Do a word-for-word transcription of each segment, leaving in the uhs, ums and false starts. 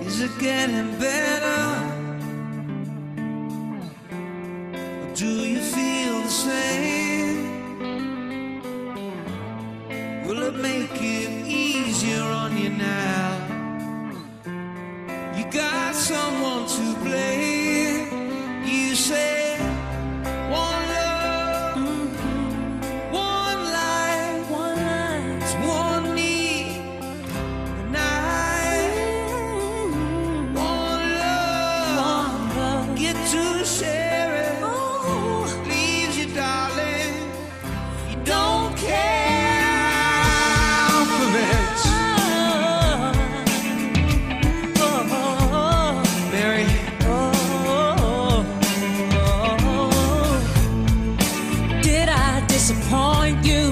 Is it getting better? Or do you feel the same? Will it make it easier on you now? You got someone to blame. You say one love, mm-hmm. one life, one life, it's one need, and I, mm-hmm. one love, one love, get to share it. Oh. Leaves you, darling, you don't care for it. Oh, Mary. Disappoint you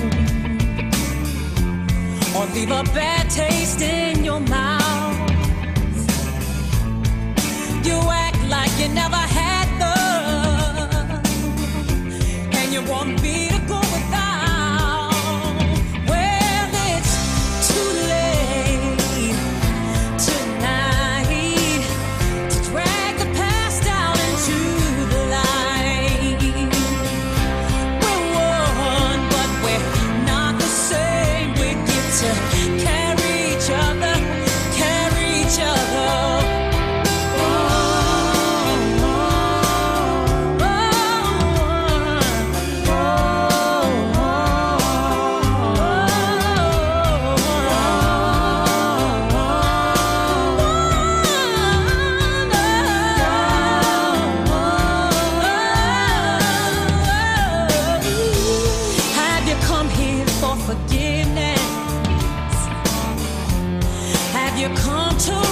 or leave a bad taste in your mouth. You act like you never had love, and you want me to go without. Well, it's too late tonight to drag the past out into the light. To carry each other, carry each other. Oh, oh, oh, oh, oh. Have you come here for forgiveness? You come to